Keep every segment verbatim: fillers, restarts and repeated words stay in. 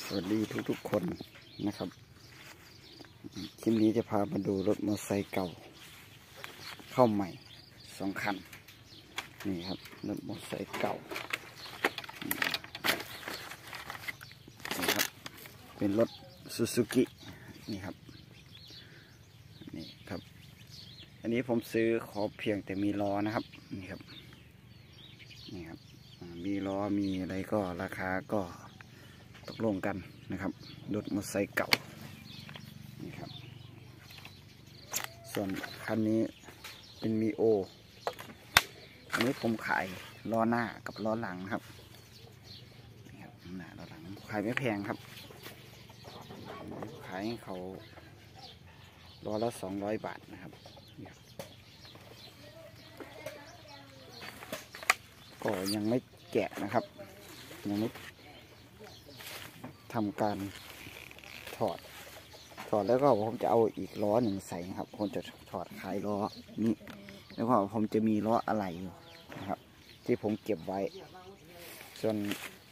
สวัสดีทุกๆคนนะครับคลิปนี้จะพามาดูรถมอเตอร์ไซค์เก่าเข้าใหม่สองคันนี่ครับรถมอเตอร์ไซค์เก่านี่ครับเป็นรถซูซูกินี่ครับนี่ครับอันนี้ผมซื้อขอเพียงแต่มีล้อนะครับนี่ครับนี่ครับมีล้อมีอะไรก็ราคาก็ตกลงกันนะครับรถมอเตอร์ไซค์เก่านี่ครับส่วนคันนี้เป็นมีโออันนี้ผมขายล้อหน้ากับล้อหลังครับนี่ครับหน้าล้อหลังขายไม่แพงครับขายให้เขาล้อละสองร้อยบาทนะครับก็ยังไม่แกะนะครับยังไม่ทำการถอดถอดแล้วก็ผมจะเอาอีกล้อหนึ่งใส่ครับผมจะถอดขายล้อนี้แล้วก็ผมจะมีล้ออะไหล่อยู่นะครับที่ผมเก็บไว้ส่วน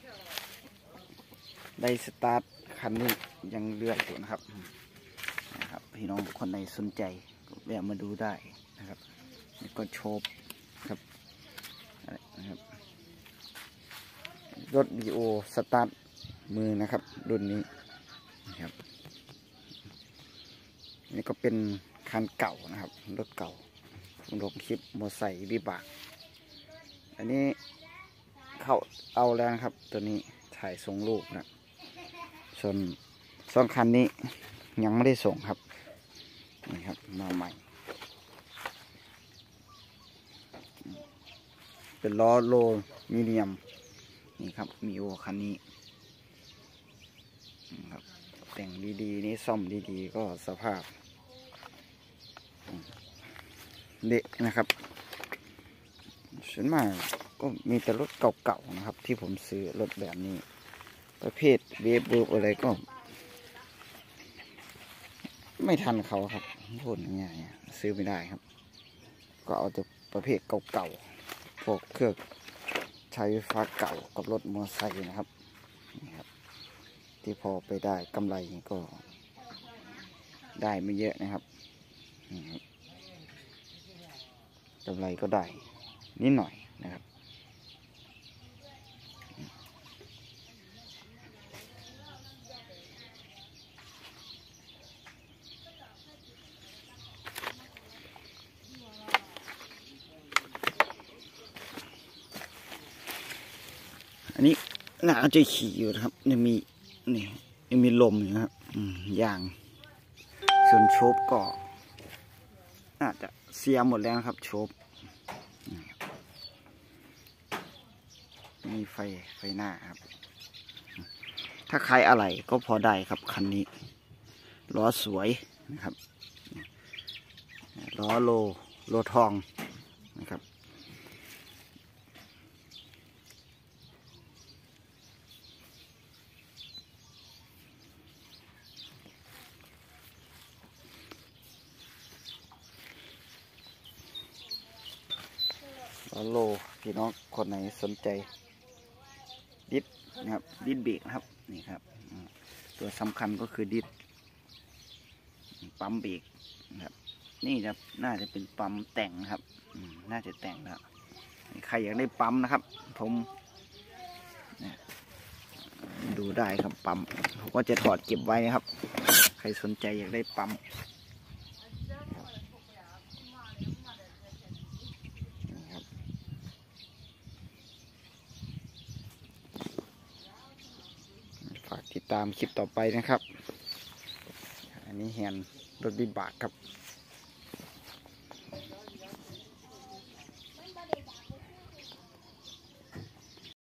ได้สตาร์ทคันนี้ยังเลื่อยอยู่นะครับนะครับพี่น้องคนใดสนใจก็แวะมาดูได้นะครับแล้วก็โชว์ครับนะครับรถวีโอสตาร์ทมือนะครับรุ่นนี้นะครับนี่ก็เป็นคันเก่านะครับรถเก่าผมลงคลิปมอไซค์วิบากอันนี้เข้าเอาแล้วนะครับตัวนี้ถ่ายส่งรูปนะส่วนสองคันนี้ยังไม่ได้ส่งครับนี่ครับมาใหม่เป็นล้อโลมิเนียมนี่ครับมีโอคันนี้ครับแต่งดีๆนี่ซ่อมดีๆก็สภาพเละนะครับส่วนมากก็มีแต่รถเก่าๆนะครับที่ผมซื้อรถแบบนี้ประเภทเวฟบูอะไรก็ไม่ทันเขาครับพูดง่ายๆซื้อไม่ได้ครับก็เอาแต่ประเภทเก่าๆพวกเครื่องใช้ไฟฟ้าเก่ากับรถมอเตอร์ไซค์นะครับนี่ครับที่พอไปได้กำไรก็ได้ไม่เยอะนะครับกำไรก็ได้นิดหน่อยนะครับอันนี้น่าจะขี่อยู่นะครับยังมีนี่ยังมีลมอยู่นะครับยางส่วนโชคก็น่าจะเสียหมดแล้วนะครับโชคมีไฟไฟหน้าครับถ้าใครอะไรก็พอได้ครับคันนี้ล้อสวยนะครับล้อโลโลทองนะครับล้อโลพี่น้องคนไหนสนใจดิสนะครับดิสเบรกนะครับนี่ครับตัวสำคัญก็คือดิสปั๊มเบรกนะครับนี่จะน่าจะเป็นปั๊มแต่งนะครับน่าจะแต่งแล้วใครอยากได้ปั๊มนะครับผมดูได้ครับปั๊มผมก็จะถอดเก็บไว้นะครับใครสนใจอยากได้ปั๊มฝากติดตามคลิปต่อไปนะครับอันนี้แฮนด์รถวิบากครับ